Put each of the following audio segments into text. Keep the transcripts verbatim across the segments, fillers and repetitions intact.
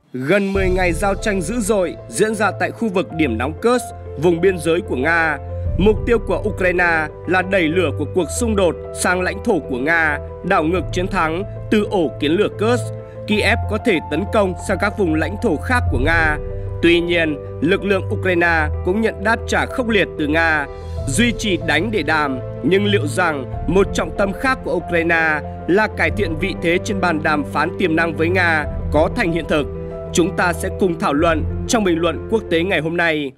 Gần mười ngày giao tranh dữ dội diễn ra tại khu vực điểm nóng Kursk, vùng biên giới của Nga. Mục tiêu của Ukraine là đẩy lửa của cuộc xung đột sang lãnh thổ của Nga, đảo ngược chiến thắng từ ổ kiến lửa Kursk. Kiev có thể tấn công sang các vùng lãnh thổ khác của Nga. Tuy nhiên, lực lượng Ukraine cũng nhận đáp trả khốc liệt từ Nga, duy trì đánh để đàm. Nhưng liệu rằng một trọng tâm khác của Ukraine là cải thiện vị thế trên bàn đàm phán tiềm năng với Nga có thành hiện thực? Chúng ta sẽ cùng thảo luận trong bình luận quốc tế ngày hôm nay.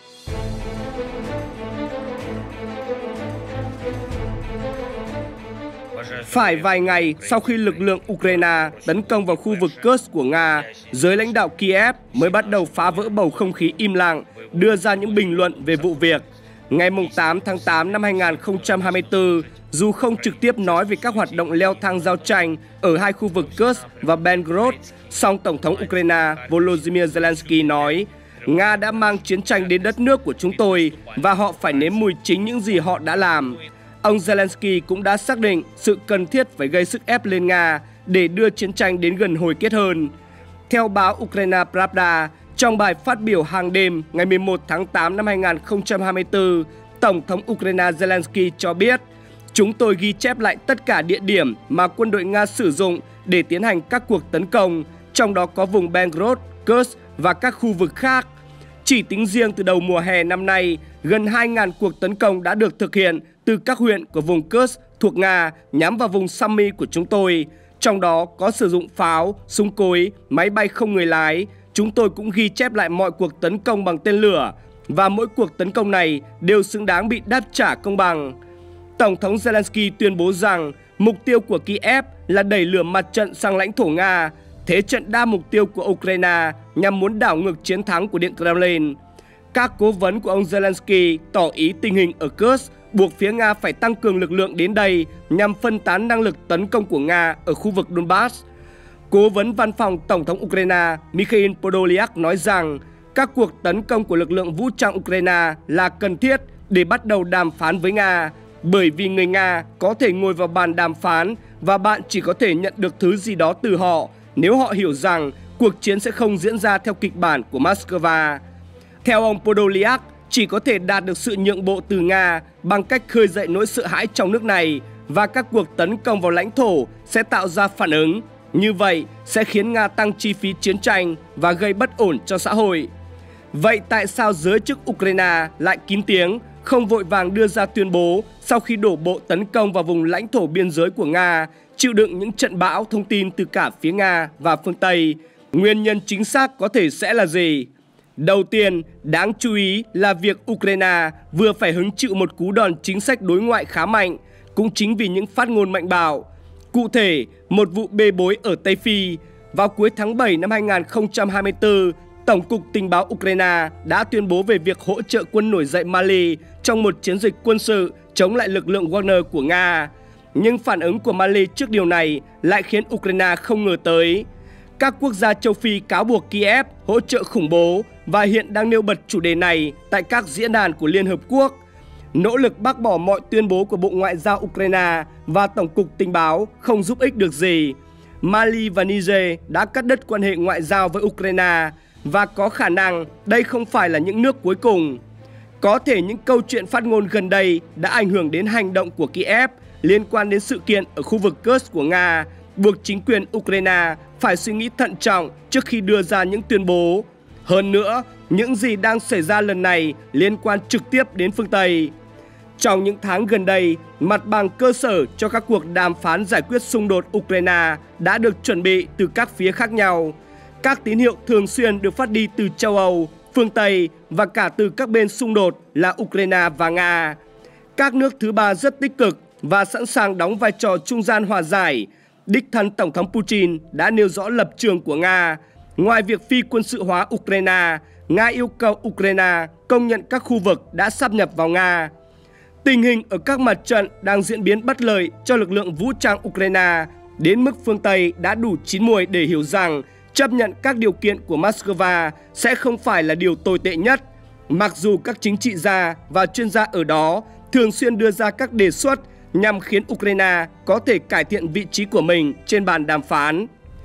Phải vài ngày sau khi lực lượng Ukraine tấn công vào khu vực Kursk của Nga, giới lãnh đạo Kiev mới bắt đầu phá vỡ bầu không khí im lặng, đưa ra những bình luận về vụ việc. Ngày tám tháng tám năm hai nghìn không trăm hai mươi tư, dù không trực tiếp nói về các hoạt động leo thang giao tranh ở hai khu vực Kursk và Belgorod, song Tổng thống Ukraine Volodymyr Zelensky nói, Nga đã mang chiến tranh đến đất nước của chúng tôi và họ phải nếm mùi chính những gì họ đã làm. Ông Zelensky cũng đã xác định sự cần thiết phải gây sức ép lên Nga để đưa chiến tranh đến gần hồi kết hơn. Theo báo Ukraine Pravda, trong bài phát biểu hàng đêm ngày mười một tháng tám năm hai nghìn không trăm hai mươi tư, Tổng thống Ukraine Zelensky cho biết, chúng tôi ghi chép lại tất cả địa điểm mà quân đội Nga sử dụng để tiến hành các cuộc tấn công, trong đó có vùng Belgorod, Kursk và các khu vực khác. Chỉ tính riêng từ đầu mùa hè năm nay, gần hai nghìn cuộc tấn công đã được thực hiện từ các huyện của vùng Kursk thuộc Nga nhắm vào vùng Sumy của chúng tôi, trong đó có sử dụng pháo, súng cối, máy bay không người lái. Chúng tôi cũng ghi chép lại mọi cuộc tấn công bằng tên lửa, và mỗi cuộc tấn công này đều xứng đáng bị đáp trả công bằng. Tổng thống Zelensky tuyên bố rằng mục tiêu của Kiev là đẩy lửa mặt trận sang lãnh thổ Nga, thế trận đa mục tiêu của Ukraine nhằm muốn đảo ngược chiến thắng của Điện Kremlin. Các cố vấn của ông Zelensky tỏ ý tình hình ở Kursk buộc phía Nga phải tăng cường lực lượng đến đây nhằm phân tán năng lực tấn công của Nga ở khu vực Donbass. Cố vấn văn phòng Tổng thống Ukraine Mikhail Podolyak nói rằng các cuộc tấn công của lực lượng vũ trang Ukraine là cần thiết để bắt đầu đàm phán với Nga, bởi vì người Nga có thể ngồi vào bàn đàm phán và bạn chỉ có thể nhận được thứ gì đó từ họ nếu họ hiểu rằng cuộc chiến sẽ không diễn ra theo kịch bản của Moscow. Theo ông Podolyak, chỉ có thể đạt được sự nhượng bộ từ Nga bằng cách khơi dậy nỗi sợ hãi trong nước này, và các cuộc tấn công vào lãnh thổ sẽ tạo ra phản ứng. Như vậy sẽ khiến Nga tăng chi phí chiến tranh và gây bất ổn cho xã hội. Vậy tại sao giới chức Ukraine lại kín tiếng, không vội vàng đưa ra tuyên bố sau khi đổ bộ tấn công vào vùng lãnh thổ biên giới của Nga, chịu đựng những trận bão thông tin từ cả phía Nga và phương Tây? Nguyên nhân chính xác có thể sẽ là gì? Đầu tiên, đáng chú ý là việc Ukraine vừa phải hứng chịu một cú đòn chính sách đối ngoại khá mạnh, cũng chính vì những phát ngôn mạnh bạo. Cụ thể, một vụ bê bối ở Tây Phi. Vào cuối tháng bảy năm hai nghìn không trăm hai mươi tư, Tổng cục Tình báo Ukraine đã tuyên bố về việc hỗ trợ quân nổi dậy Mali trong một chiến dịch quân sự chống lại lực lượng Wagner của Nga. Nhưng phản ứng của Mali trước điều này lại khiến Ukraine không ngờ tới. Các quốc gia châu Phi cáo buộc Kiev hỗ trợ khủng bố và hiện đang nêu bật chủ đề này tại các diễn đàn của Liên Hợp Quốc. Nỗ lực bác bỏ mọi tuyên bố của Bộ Ngoại giao Ukraine và Tổng cục Tình báo không giúp ích được gì. Mali và Niger đã cắt đứt quan hệ ngoại giao với Ukraine, và có khả năng đây không phải là những nước cuối cùng. Có thể những câu chuyện phát ngôn gần đây đã ảnh hưởng đến hành động của Kiev liên quan đến sự kiện ở khu vực Kursk của Nga, buộc chính quyền Ukraine phải suy nghĩ thận trọng trước khi đưa ra những tuyên bố. Hơn nữa, những gì đang xảy ra lần này liên quan trực tiếp đến phương Tây. Trong những tháng gần đây, mặt bằng cơ sở cho các cuộc đàm phán giải quyết xung đột Ukraine đã được chuẩn bị từ các phía khác nhau. Các tín hiệu thường xuyên được phát đi từ châu Âu, phương Tây và cả từ các bên xung đột là Ukraine và Nga. Các nước thứ ba rất tích cực và sẵn sàng đóng vai trò trung gian hòa giải. Đích thân Tổng thống Putin đã nêu rõ lập trường của Nga. Ngoài việc phi quân sự hóa Ukraine, Nga yêu cầu Ukraine công nhận các khu vực đã sáp nhập vào Nga. Tình hình ở các mặt trận đang diễn biến bất lợi cho lực lượng vũ trang Ukraine, đến mức phương Tây đã đủ chín muồi để hiểu rằng chấp nhận các điều kiện của Moscow sẽ không phải là điều tồi tệ nhất. Mặc dù các chính trị gia và chuyên gia ở đó thường xuyên đưa ra các đề xuất nhằm khiến Ukraine có thể cải thiện vị trí của mình trên bàn đàm phán.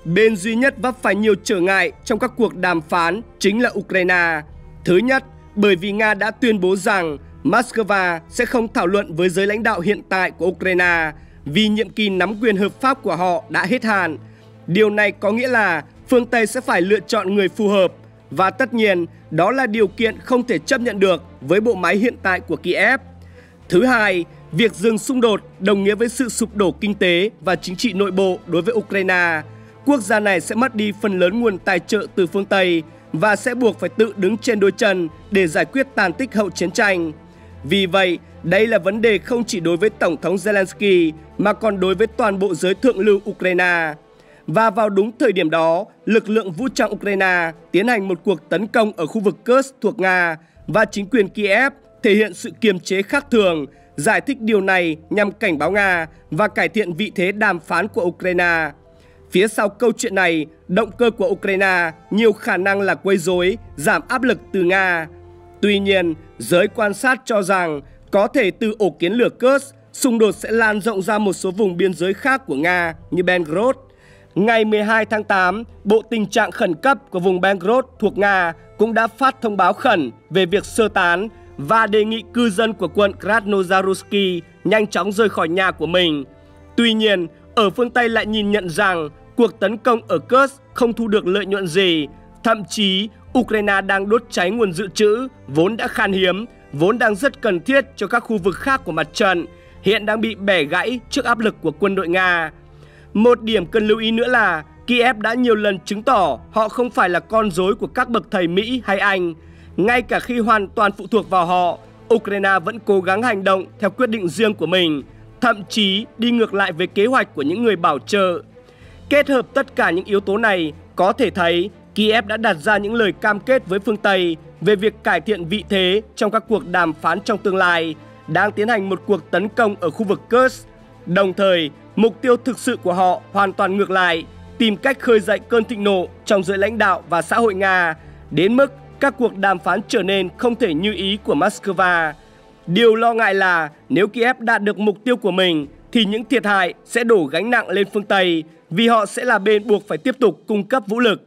bên duy nhất vấp phải nhiều trở ngại trong các cuộc đàm phán chính là Ukraine. Thứ nhất, bởi vì Nga đã tuyên bố rằng Moscow sẽ không thảo luận với giới lãnh đạo hiện tại của Ukraine vì nhiệm kỳ nắm quyền hợp pháp của họ đã hết hạn. Điều này có nghĩa là phương Tây sẽ phải lựa chọn người phù hợp, và tất nhiên đó là điều kiện không thể chấp nhận được với bộ máy hiện tại của Kiev. Thứ hai, việc dừng xung đột đồng nghĩa với sự sụp đổ kinh tế và chính trị nội bộ đối với Ukraine. Quốc gia này sẽ mất đi phần lớn nguồn tài trợ từ phương Tây và sẽ buộc phải tự đứng trên đôi chân để giải quyết tàn tích hậu chiến tranh. Vì vậy, đây là vấn đề không chỉ đối với Tổng thống Zelensky mà còn đối với toàn bộ giới thượng lưu Ukraine. Và vào đúng thời điểm đó, lực lượng vũ trang Ukraine tiến hành một cuộc tấn công ở khu vực Kursk thuộc Nga và chính quyền Kiev thể hiện sự kiềm chế khác thường, giải thích điều này nhằm cảnh báo Nga và cải thiện vị thế đàm phán của Ukraine. Phía sau câu chuyện này, động cơ của Ukraine nhiều khả năng là quấy rối, giảm áp lực từ Nga. Tuy nhiên, giới quan sát cho rằng có thể từ ổ kiến lửa Kursk, xung đột sẽ lan rộng ra một số vùng biên giới khác của Nga như Belgorod. Ngày mười hai tháng tám, Bộ Tình trạng khẩn cấp của vùng Belgorod thuộc Nga cũng đã phát thông báo khẩn về việc sơ tán và đề nghị cư dân của quận Krasnoyarsky nhanh chóng rời khỏi nhà của mình. Tuy nhiên, ở phương Tây lại nhìn nhận rằng cuộc tấn công ở Kursk không thu được lợi nhuận gì. Thậm chí, Ukraine đang đốt cháy nguồn dự trữ, vốn đã khan hiếm, vốn đang rất cần thiết cho các khu vực khác của mặt trận, hiện đang bị bẻ gãy trước áp lực của quân đội Nga. Một điểm cần lưu ý nữa là Kiev đã nhiều lần chứng tỏ họ không phải là con rối của các bậc thầy Mỹ hay Anh. Ngay cả khi hoàn toàn phụ thuộc vào họ, Ukraine vẫn cố gắng hành động theo quyết định riêng của mình, thậm chí đi ngược lại với kế hoạch của những người bảo trợ. Kết hợp tất cả những yếu tố này, có thể thấy Kiev đã đặt ra những lời cam kết với phương Tây về việc cải thiện vị thế trong các cuộc đàm phán trong tương lai, đang tiến hành một cuộc tấn công ở khu vực Kursk. Đồng thời, mục tiêu thực sự của họ hoàn toàn ngược lại, tìm cách khơi dậy cơn thịnh nộ trong giới lãnh đạo và xã hội Nga, đến mức các cuộc đàm phán trở nên không thể như ý của Moscow. Điều lo ngại là nếu Kiev đạt được mục tiêu của mình, thì những thiệt hại sẽ đổ gánh nặng lên phương Tây, vì họ sẽ là bên buộc phải tiếp tục cung cấp vũ lực.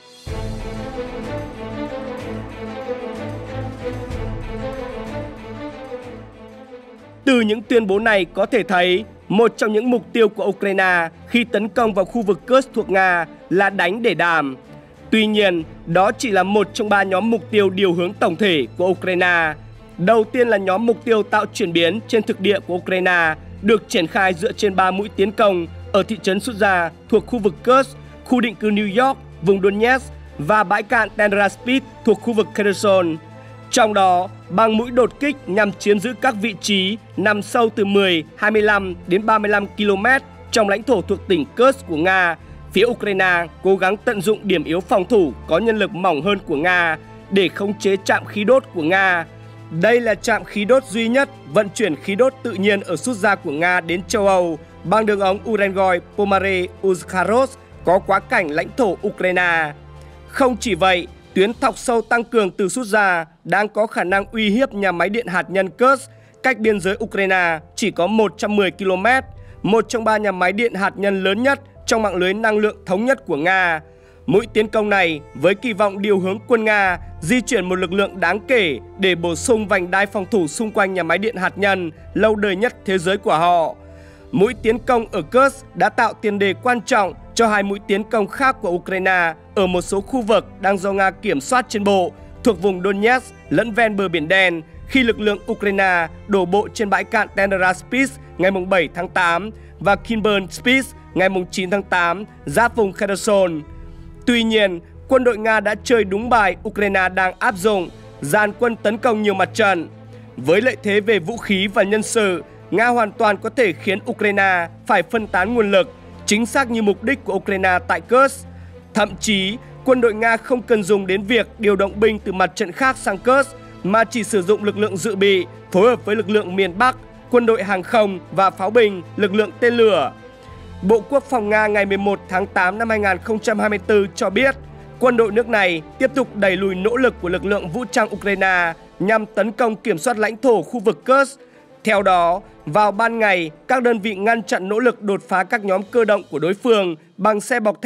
Từ những tuyên bố này có thể thấy, một trong những mục tiêu của Ukraine khi tấn công vào khu vực Kursk thuộc Nga là đánh để đàm. Tuy nhiên, đó chỉ là một trong ba nhóm mục tiêu điều hướng tổng thể của Ukraine. Đầu tiên là nhóm mục tiêu tạo chuyển biến trên thực địa của Ukraine, được triển khai dựa trên ba mũi tiến công ở thị trấn Sudzha thuộc khu vực Kursk, khu định cư New York, vùng Donetsk và bãi cạn Tendraspit thuộc khu vực Kherson. Trong đó, bằng mũi đột kích nhằm chiếm giữ các vị trí nằm sâu từ mười, hai mươi lăm đến ba mươi lăm ki lô mét trong lãnh thổ thuộc tỉnh Kursk của Nga, phía Ukraine cố gắng tận dụng điểm yếu phòng thủ có nhân lực mỏng hơn của Nga để khống chế trạm khí đốt của Nga. Đây là trạm khí đốt duy nhất vận chuyển khí đốt tự nhiên ở Sudzha của Nga đến châu Âu bằng đường ống Urengoy-Pomare-Uzhhorod có quá cảnh lãnh thổ Ukraine. Không chỉ vậy, tuyến thọc sâu tăng cường từ Sudzha đang có khả năng uy hiếp nhà máy điện hạt nhân Kursk, cách biên giới Ukraine chỉ có một trăm mười ki lô mét, một trong ba nhà máy điện hạt nhân lớn nhất trong mạng lưới năng lượng thống nhất của Nga. Mũi tiến công này với kỳ vọng điều hướng quân Nga di chuyển một lực lượng đáng kể để bổ sung vành đai phòng thủ xung quanh nhà máy điện hạt nhân lâu đời nhất thế giới của họ. Mũi tiến công ở Kursk đã tạo tiền đề quan trọng cho hai mũi tiến công khác của Ukraine ở một số khu vực đang do Nga kiểm soát trên bộ thuộc vùng Donetsk lẫn ven bờ Biển Đen, khi lực lượng Ukraine đổ bộ trên bãi cạn Tendraspit ngày bảy tháng tám và Kinbernspitz ngày chín tháng tám giáp vùng Kherson. Tuy nhiên, quân đội Nga đã chơi đúng bài Ukraine đang áp dụng, dàn quân tấn công nhiều mặt trận. Với lợi thế về vũ khí và nhân sự, Nga hoàn toàn có thể khiến Ukraine phải phân tán nguồn lực, chính xác như mục đích của Ukraine tại Kursk. Thậm chí, quân đội Nga không cần dùng đến việc điều động binh từ mặt trận khác sang Kursk, mà chỉ sử dụng lực lượng dự bị phối hợp với lực lượng miền Bắc, quân đội hàng không và pháo binh, lực lượng tên lửa. Bộ Quốc phòng Nga ngày mười một tháng tám năm hai nghìn không trăm hai mươi tư cho biết quân đội nước này tiếp tục đẩy lùi nỗ lực của lực lượng vũ trang Ukraine nhằm tấn công kiểm soát lãnh thổ khu vực Kursk. Theo đó, vào ban ngày, các đơn vị ngăn chặn nỗ lực đột phá các nhóm cơ động của đối phương bằng xe bọc thép,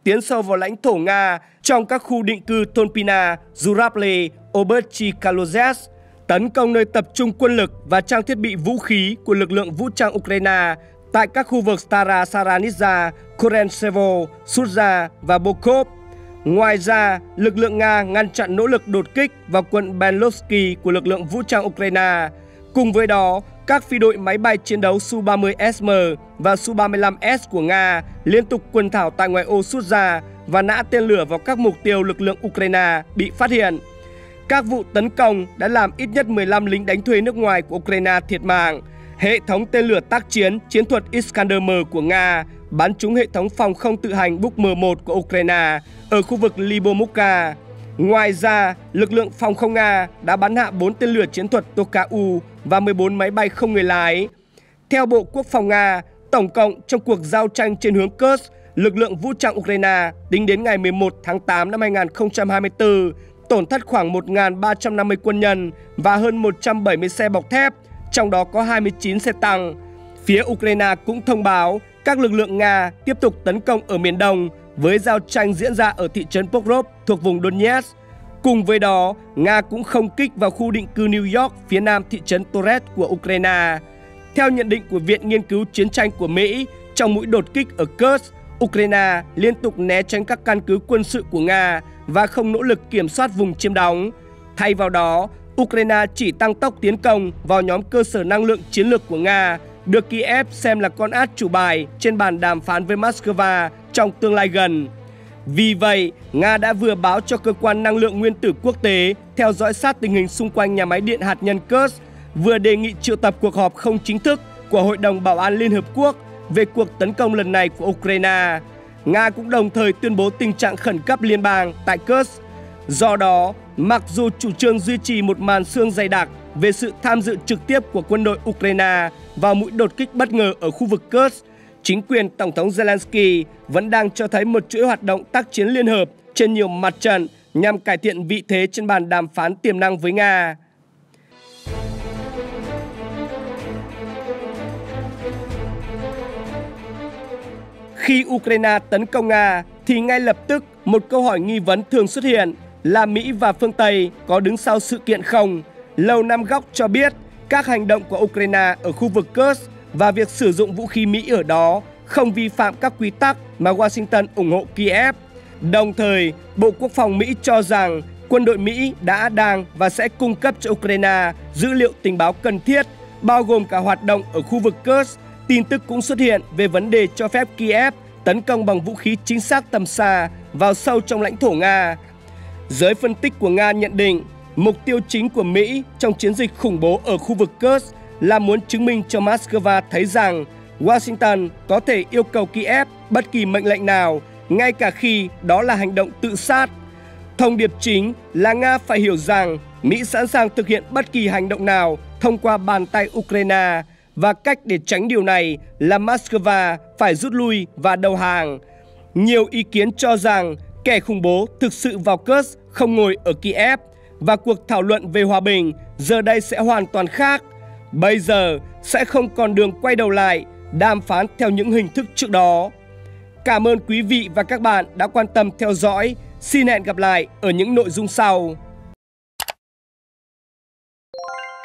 tiến sâu vào lãnh thổ Nga trong các khu định cư Tonpina, Zuraple, Oberchi Kalozets, tấn công nơi tập trung quân lực và trang thiết bị vũ khí của lực lượng vũ trang Ukraine tại các khu vực Stara Saranitsa, Korensevo, Sudza và Bokov. Ngoài ra, lực lượng Nga ngăn chặn nỗ lực đột kích vào quận Benlovsky của lực lượng vũ trang Ukraine. Cùng với đó, các phi đội máy bay chiến đấu Su ba mươi S M và Su ba mươi lăm S của Nga liên tục quần thảo tại ngoại ô Sudza và nã tên lửa vào các mục tiêu lực lượng Ukraine bị phát hiện. Các vụ tấn công đã làm ít nhất mười lăm lính đánh thuê nước ngoài của Ukraine thiệt mạng. Hệ thống tên lửa tác chiến chiến thuật Iskander M của Nga bắn trúng hệ thống phòng không tự hành Buk M một của Ukraine ở khu vực Lybomuka. Ngoài ra, lực lượng phòng không Nga đã bắn hạ bốn tên lửa chiến thuật Toka-U và mười bốn máy bay không người lái. Theo Bộ Quốc phòng Nga, tổng cộng trong cuộc giao tranh trên hướng Kursk, lực lượng vũ trang Ukraine tính đến ngày mười một tháng tám năm hai nghìn không trăm hai mươi tư tổn thất khoảng một nghìn ba trăm năm mươi quân nhân và hơn một trăm bảy mươi xe bọc thép, trong đó có hai mươi chín xe tăng. Phía Ukraine cũng thông báo các lực lượng Nga tiếp tục tấn công ở miền Đông với giao tranh diễn ra ở thị trấn Pokrov thuộc vùng Donetsk. Cùng với đó, Nga cũng không kích vào khu định cư New York phía nam thị trấn Torres của Ukraine. Theo nhận định của Viện Nghiên cứu Chiến tranh của Mỹ, trong mũi đột kích ở Kursk, Ukraine liên tục né tránh các căn cứ quân sự của Nga và không nỗ lực kiểm soát vùng chiếm đóng. Thay vào đó, Ukraine chỉ tăng tốc tiến công vào nhóm cơ sở năng lượng chiến lược của Nga, được Kiev xem là con át chủ bài trên bàn đàm phán với Moscow trong tương lai gần. Vì vậy, Nga đã vừa báo cho Cơ quan Năng lượng Nguyên tử Quốc tế theo dõi sát tình hình xung quanh nhà máy điện hạt nhân Kursk, vừa đề nghị triệu tập cuộc họp không chính thức của Hội đồng Bảo an Liên Hợp Quốc về cuộc tấn công lần này của Ukraine. Nga cũng đồng thời tuyên bố tình trạng khẩn cấp liên bang tại Kursk. Do đó, mặc dù chủ trương duy trì một màn sương dày đặc về sự tham dự trực tiếp của quân đội Ukraine vào mũi đột kích bất ngờ ở khu vực Kursk, chính quyền Tổng thống Zelensky vẫn đang cho thấy một chuỗi hoạt động tác chiến liên hợp trên nhiều mặt trận nhằm cải thiện vị thế trên bàn đàm phán tiềm năng với Nga. Khi Ukraine tấn công Nga, thì ngay lập tức một câu hỏi nghi vấn thường xuất hiện là Mỹ và phương Tây có đứng sau sự kiện không? Lầu Năm Góc cho biết các hành động của Ukraine ở khu vực Kursk và việc sử dụng vũ khí Mỹ ở đó không vi phạm các quy tắc mà Washington ủng hộ Kiev. Đồng thời, Bộ Quốc phòng Mỹ cho rằng quân đội Mỹ đã, đang và sẽ cung cấp cho Ukraine dữ liệu tình báo cần thiết, bao gồm cả hoạt động ở khu vực Kursk. Tin tức cũng xuất hiện về vấn đề cho phép Kiev tấn công bằng vũ khí chính xác tầm xa vào sâu trong lãnh thổ Nga. Giới phân tích của Nga nhận định, mục tiêu chính của Mỹ trong chiến dịch khủng bố ở khu vực Kursk là muốn chứng minh cho Moscow thấy rằng Washington có thể yêu cầu Kiev bất kỳ mệnh lệnh nào, ngay cả khi đó là hành động tự sát. Thông điệp chính là Nga phải hiểu rằng Mỹ sẵn sàng thực hiện bất kỳ hành động nào thông qua bàn tay Ukraine, và cách để tránh điều này là Moscow phải rút lui và đầu hàng. Nhiều ý kiến cho rằng kẻ khủng bố thực sự vào Kursk không ngồi ở Kiev, và cuộc thảo luận về hòa bình giờ đây sẽ hoàn toàn khác. Bây giờ sẽ không còn đường quay đầu lại, đàm phán theo những hình thức trước đó. Cảm ơn quý vị và các bạn đã quan tâm theo dõi. Xin hẹn gặp lại ở những nội dung sau.